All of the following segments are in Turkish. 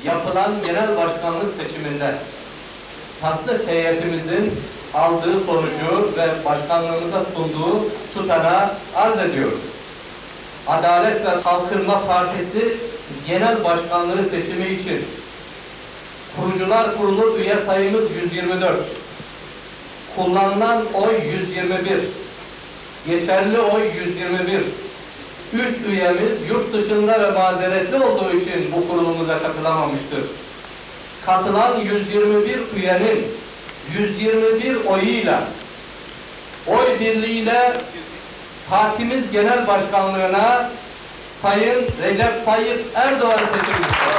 yapılan genel başkanlık seçiminde tasnif heyetimizin aldığı sonucu ve başkanlığımıza sunduğu tutanağı arz ediyorum. Adalet ve Kalkınma Partisi genel başkanlığı seçimi için Kurucular Kurulu üye sayımız 124, kullanılan oy 121, geçerli oy 121. 3 üyemiz yurt dışında ve mazeretli olduğu için bu kurulumuza katılamamıştır. Katılan 121 üyenin 121 oyuyla, oy birliğiyle partimiz genel başkanlığına Sayın Recep Tayyip Erdoğan seçilmiştir.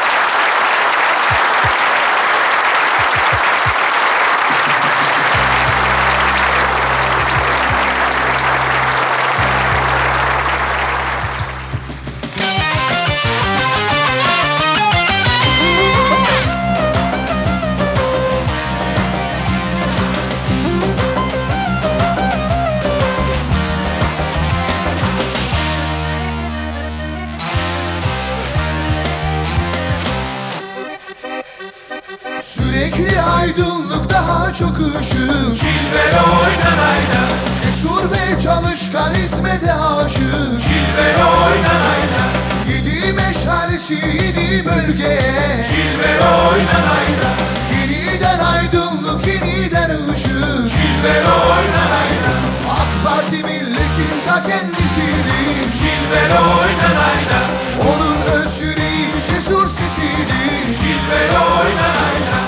Sürekli aydınlık, daha çok ışık. Cilveli oynan ayna, Cesur ve çalışkan, hizmete aşık. cilveli oynan ayna, 7 meşalesi 7 bölgeye. cilveli oynan ayna, Yeniden aydınlık, yeniden ışık. cilveli oynan ayna, AK Parti milletin ta kendisidir. cilveli oynan ayna, Onun öz yüreği, cesur sesidir. cilveli oynan ayna.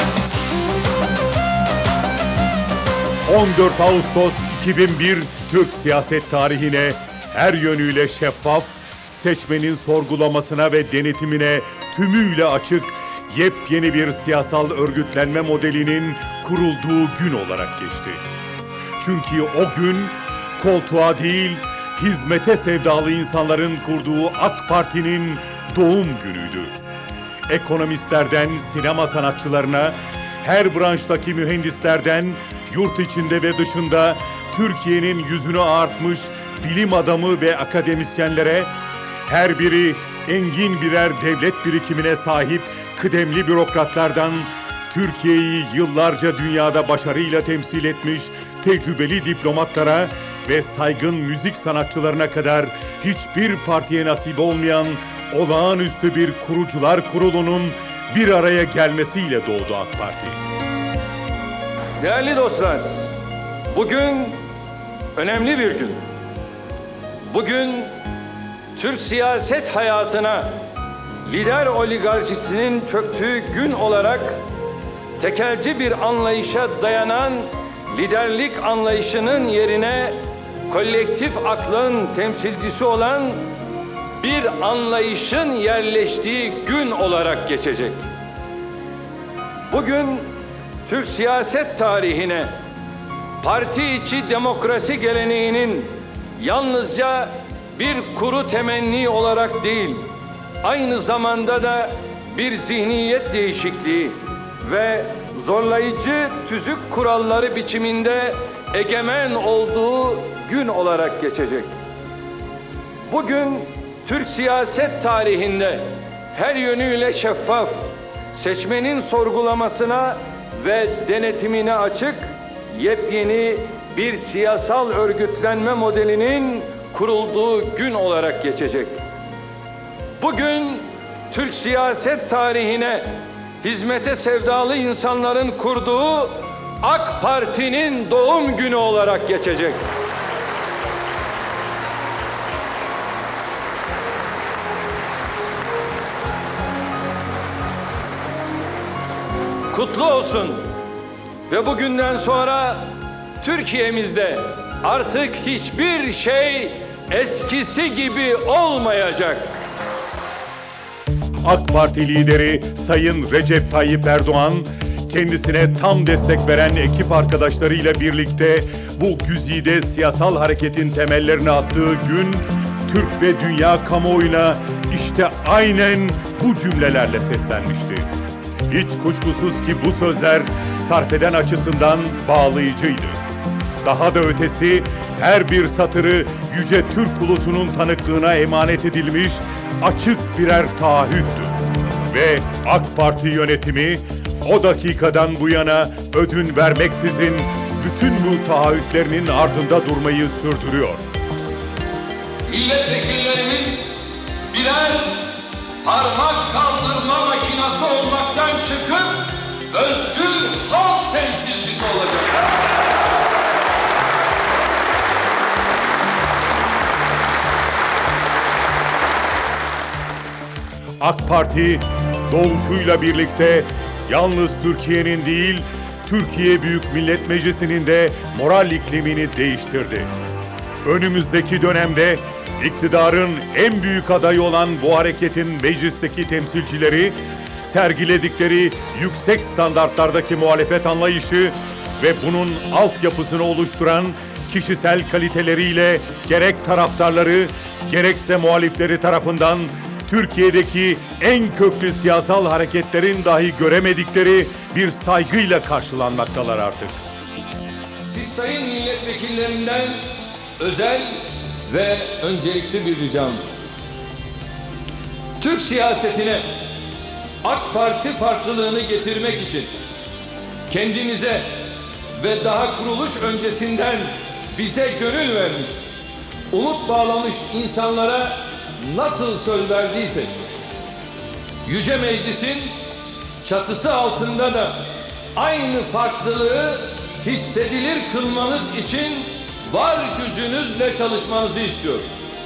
14 Ağustos 2001 Türk siyaset tarihine her yönüyle şeffaf, seçmenin sorgulamasına ve denetimine tümüyle açık, yepyeni bir siyasal örgütlenme modelinin kurulduğu gün olarak geçti. Çünkü o gün koltuğa değil, hizmete sevdalı insanların kurduğu AK Parti'nin doğum günüydü. Ekonomistlerden sinema sanatçılarına, her branştaki mühendislerden yurt içinde ve dışında Türkiye'nin yüzünü ağartmış bilim adamı ve akademisyenlere, her biri engin birer devlet birikimine sahip kıdemli bürokratlardan Türkiye'yi yıllarca dünyada başarıyla temsil etmiş tecrübeli diplomatlara ve saygın müzik sanatçılarına kadar hiçbir partiye nasip olmayan olağanüstü bir kurucular kurulunun bir araya gelmesiyle doğdu AK Parti. Değerli dostlar, bugün önemli bir gün. Bugün Türk siyaset hayatına lider oligarşisinin çöktüğü gün olarak tekelci bir anlayışa dayanan liderlik anlayışının yerine kolektif aklın temsilcisi olan bir anlayışın yerleştiği gün olarak geçecek. Bugün Türk siyaset tarihine parti içi demokrasi geleneğinin yalnızca bir kuru temenni olarak değil, aynı zamanda da bir zihniyet değişikliği ve zorlayıcı tüzük kuralları biçiminde egemen olduğu gün olarak geçecek. Bugün Türk siyaset tarihinde her yönüyle şeffaf, seçmenin sorgulamasına ve denetimine açık, yepyeni bir siyasal örgütlenme modelinin kurulduğu gün olarak geçecek. Bugün Türk siyaset tarihine hizmete sevdalı insanların kurduğu AK Parti'nin doğum günü olarak geçecek. Kutlu olsun ve bugünden sonra Türkiye'mizde artık hiçbir şey eskisi gibi olmayacak. AK Parti lideri Sayın Recep Tayyip Erdoğan, kendisine tam destek veren ekip arkadaşlarıyla birlikte bu güzide siyasal hareketin temellerini attığı gün, Türk ve dünya kamuoyuna işte aynen bu cümlelerle seslenmişti. Hiç kuşkusuz ki bu sözler sarfeden açısından bağlayıcıydı. Daha da ötesi, her bir satırı yüce Türk ulusunun tanıklığına emanet edilmiş açık birer taahhüttü. Ve AK Parti yönetimi o dakikadan bu yana ödün vermeksizin bütün bu taahhütlerinin ardında durmayı sürdürüyor. Milletvekillerimiz birer parmak kaldırma makinesi olmaktan çıkıp özgür halk temsilcisi olacaklar. AK Parti doğuşuyla birlikte yalnız Türkiye'nin değil, Türkiye Büyük Millet Meclisi'nin de moral iklimini değiştirdi. Önümüzdeki dönemde iktidarın en büyük adayı olan bu hareketin meclisteki temsilcileri sergiledikleri yüksek standartlardaki muhalefet anlayışı ve bunun altyapısını oluşturan kişisel kaliteleriyle gerek taraftarları gerekse muhalifleri tarafından Türkiye'deki en köklü siyasal hareketlerin dahi göremedikleri bir saygıyla karşılanmaktalar artık. Siz sayın milletvekillerinden özel ve öncelikli bir ricam. Türk siyasetine AK Parti farklılığını getirmek için kendinize ve daha kuruluş öncesinden bize gönül vermiş, umut bağlamış insanlara nasıl söz verdiysek, Yüce Meclis'in çatısı altında da aynı farklılığı hissedilir kılmanız için var gücünüzle çalışmanızı istiyorum.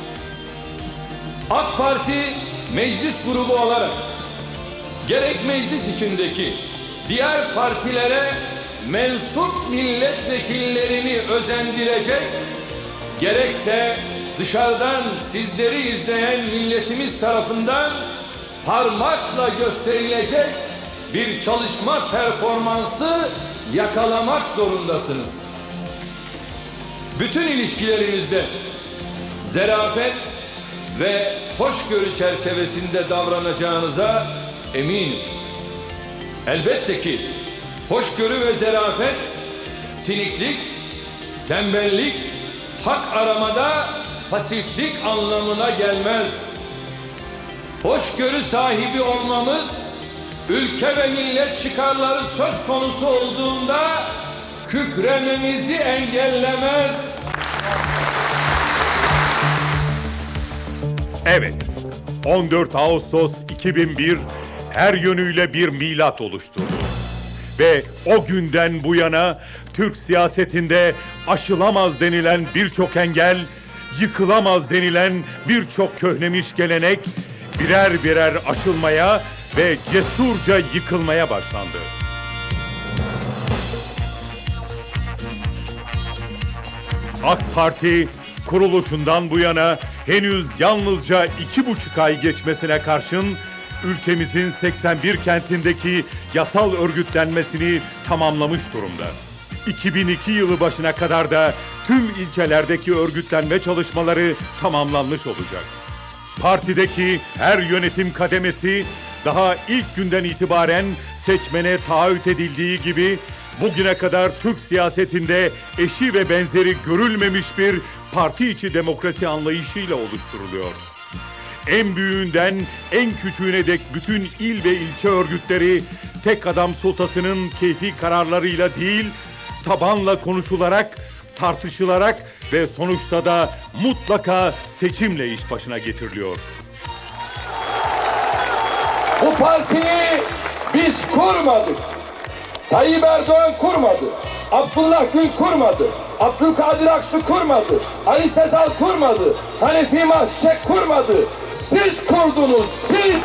AK Parti meclis grubu olarak gerek meclis içindeki diğer partilere mensup milletvekillerini özendirecek, gerekse dışarıdan sizleri izleyen milletimiz tarafından parmakla gösterilecek bir çalışma performansı yakalamak zorundasınız. Bütün ilişkilerinizde zarafet ve hoşgörü çerçevesinde davranacağınıza eminim. Elbette ki hoşgörü ve zarafet siniklik, tembellik, hak aramada pasiflik anlamına gelmez. Hoşgörü sahibi olmamız, ülke ve millet çıkarları söz konusu olduğunda kükrememizi engellemez. Evet, 14 Ağustos 2001 her yönüyle bir milat oluşturdu. Ve o günden bu yana Türk siyasetinde aşılamaz denilen birçok engel, yıkılamaz denilen birçok köhnemiş gelenek birer birer aşılmaya ve cesurca yıkılmaya başlandı. AK Parti kuruluşundan bu yana henüz yalnızca 2,5 ay geçmesine karşın ülkemizin 81 kentindeki yasal örgütlenmesini tamamlamış durumda. 2002 yılı başına kadar da tüm ilçelerdeki örgütlenme çalışmaları tamamlanmış olacak. Partideki her yönetim kademesi daha ilk günden itibaren seçmene taahhüt edildiği gibi bugüne kadar Türk siyasetinde eşi ve benzeri görülmemiş bir parti içi demokrasi anlayışıyla oluşturuluyor. En büyüğünden en küçüğüne dek bütün il ve ilçe örgütleri tek adam sultasının keyfi kararlarıyla değil, tabanla konuşularak, tartışılarak ve sonuçta da mutlaka seçimle iş başına getiriliyor. Bu partiyi biz kurmadık. Tayyip Erdoğan kurmadı. Abdullah Gül kurmadı. Abdülkadir Aksu kurmadı. Ali Sezal kurmadı. Hanefi Mahçek kurmadı. Siz kurdunuz, siz!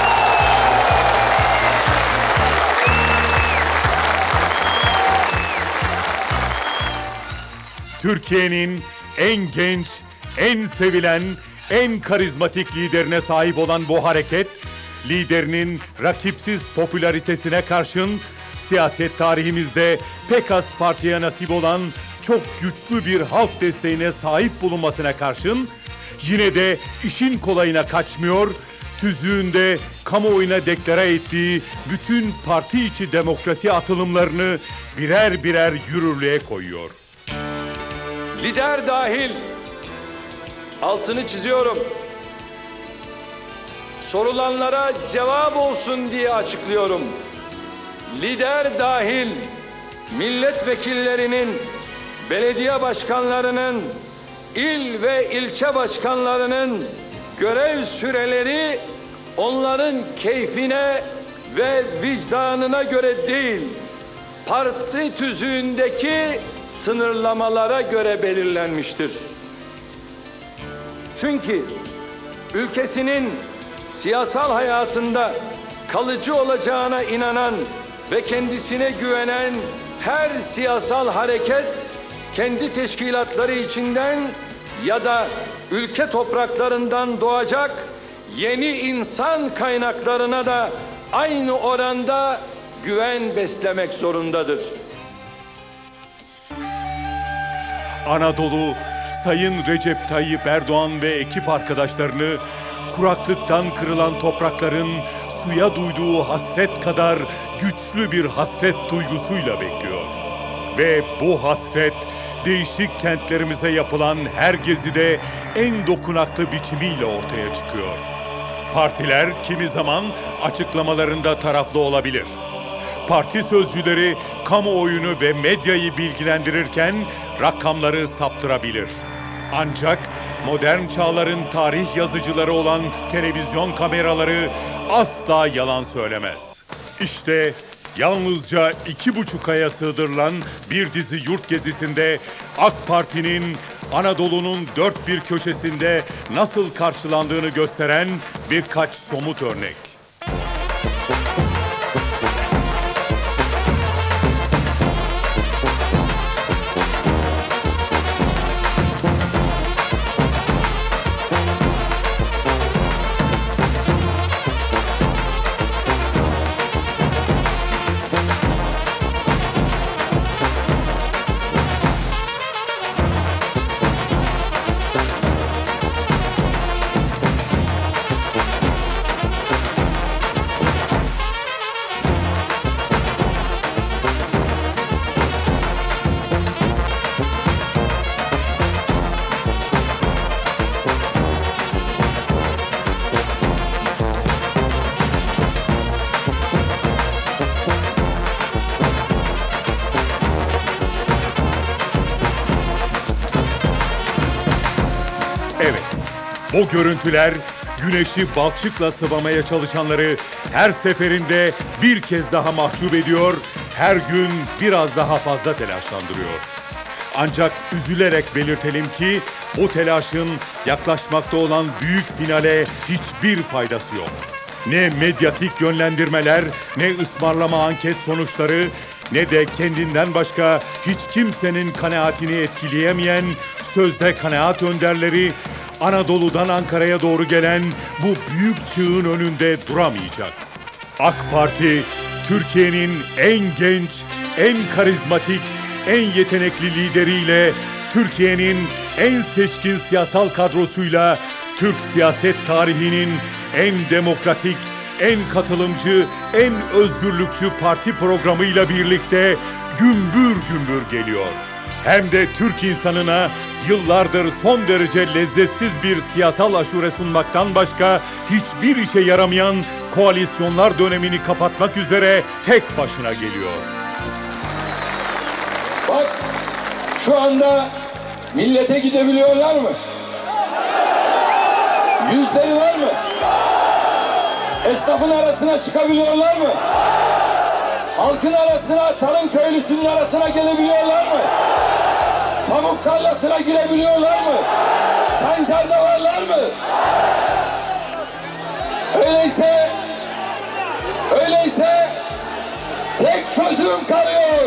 Türkiye'nin en genç, en sevilen, en karizmatik liderine sahip olan bu hareket, liderinin rakipsiz popülaritesine karşın siyaset tarihimizde pek az partiye nasip olan çok güçlü bir halk desteğine sahip bulunmasına karşın yine de işin kolayına kaçmıyor, tüzüğünde kamuoyuna deklare ettiği bütün parti içi demokrasi atılımlarını birer birer yürürlüğe koyuyor. Lider dahil, altını çiziyorum, sorulanlara cevap olsun diye açıklıyorum. Lider dahil milletvekillerinin, belediye başkanlarının, il ve ilçe başkanlarının görev süreleri onların keyfine ve vicdanına göre değil, parti tüzüğündeki sınırlamalara göre belirlenmiştir. Çünkü ülkesinin siyasal hayatında kalıcı olacağına inanan ve kendisine güvenen her siyasal hareket kendi teşkilatları içinden ya da ülke topraklarından doğacak yeni insan kaynaklarına da aynı oranda güven beslemek zorundadır. Anadolu, Sayın Recep Tayyip Erdoğan ve ekip arkadaşlarını kuraklıktan kırılan toprakların suya duyduğu hasret kadar güçlü bir hasret duygusuyla bekliyor. Ve bu hasret değişik kentlerimize yapılan her gezide en dokunaklı biçimiyle ortaya çıkıyor. Partiler kimi zaman açıklamalarında taraflı olabilir. Parti sözcüleri kamuoyunu ve medyayı bilgilendirirken rakamları saptırabilir. Ancak modern çağların tarih yazıcıları olan televizyon kameraları asla yalan söylemez. İşte yalnızca 2,5 aya sığdırılan bir dizi yurt gezisinde AK Parti'nin Anadolu'nun dört bir köşesinde nasıl karşılandığını gösteren birkaç somut örnek. Evet, bu görüntüler güneşi balçıkla sıvamaya çalışanları her seferinde bir kez daha mahcup ediyor, her gün biraz daha fazla telaşlandırıyor. Ancak üzülerek belirtelim ki o telaşın yaklaşmakta olan büyük finale hiçbir faydası yok. Ne medyatik yönlendirmeler, ne ısmarlama anket sonuçları, ne de kendinden başka hiç kimsenin kanaatini etkileyemeyen sözde kanaat önderleri Anadolu'dan Ankara'ya doğru gelen bu büyük çığın önünde duramayacak. AK Parti, Türkiye'nin en genç, en karizmatik, en yetenekli lideriyle, Türkiye'nin en seçkin siyasal kadrosuyla, Türk siyaset tarihinin en demokratik, en katılımcı, en özgürlükçü parti programıyla birlikte gümbür gümbür geliyor. Hem de Türk insanına yıllardır son derece lezzetsiz bir siyasal aşure sunmaktan başka hiçbir işe yaramayan koalisyonlar dönemini kapatmak üzere tek başına geliyor. Bak, şu anda millete gidebiliyorlar mı? Yüzleri var mı? Esnafın arasına çıkabiliyorlar mı? Halkın arasına, tarım köylüsünün arasına gelebiliyorlar mı? Pamuk tarlasına girebiliyorlar mı? Pancarda varlar mı? Öyleyse tek çözüm kalıyor.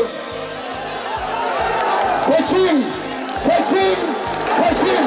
Seçim, seçim, seçim.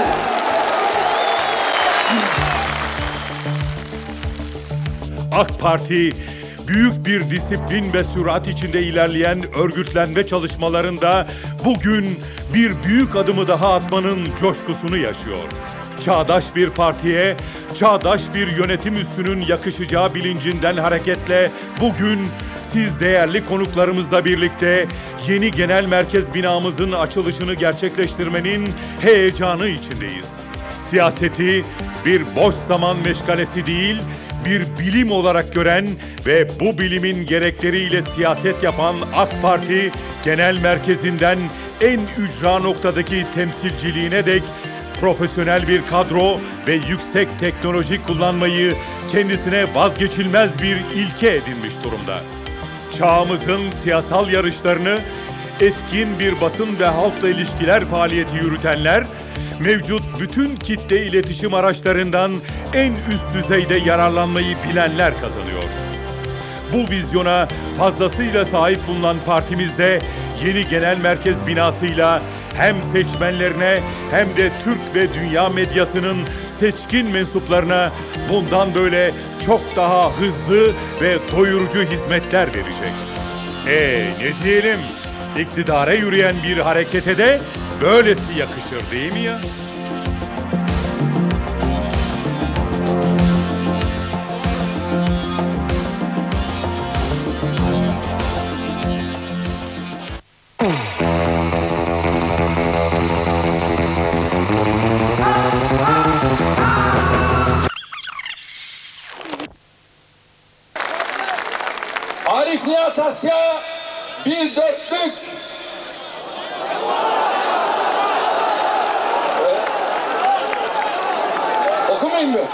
AK Parti büyük bir disiplin ve sürat içinde ilerleyen örgütlenme çalışmalarında bugün bir büyük adımı daha atmanın coşkusunu yaşıyor. Çağdaş bir partiye, çağdaş bir yönetim üssünün yakışacağı bilincinden hareketle bugün siz değerli konuklarımızla birlikte yeni genel merkez binamızın açılışını gerçekleştirmenin heyecanı içindeyiz. Siyaseti bir boş zaman meşgalesi değil, bir bilim olarak gören ve bu bilimin gerekleriyle siyaset yapan AK Parti Genel Merkezi'nden en ücra noktadaki temsilciliğine dek profesyonel bir kadro ve yüksek teknoloji kullanmayı kendisine vazgeçilmez bir ilke edinmiş durumda. Çağımızın siyasal yarışlarını etkin bir basın ve halkla ilişkiler faaliyeti yürütenler, mevcut bütün kitle iletişim araçlarından en üst düzeyde yararlanmayı bilenler kazanıyor. Bu vizyona fazlasıyla sahip bulunan partimizde yeni genel merkez binasıyla hem seçmenlerine hem de Türk ve dünya medyasının seçkin mensuplarına bundan böyle çok daha hızlı ve doyurucu hizmetler verecek. Ne diyelim? İktidara yürüyen bir harekete de böylesi yakışır değil mi ya? Arif Nihat Asya bir dörtlük. Okumayayım mı?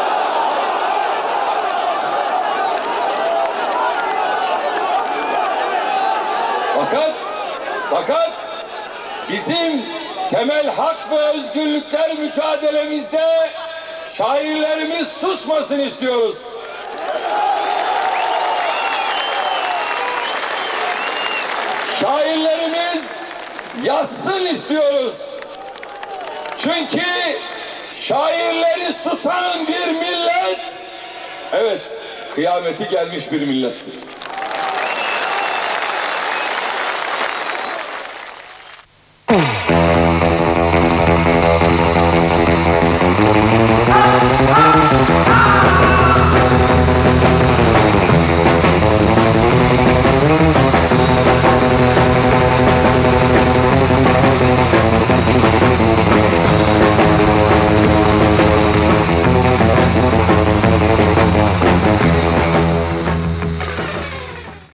Fakat bizim temel hak ve özgürlükler mücadelemizde şairlerimiz susmasın istiyoruz. Şairlerimiz yazsın istiyoruz. Çünkü şairleri susan bir millet, evet, kıyameti gelmiş bir millettir.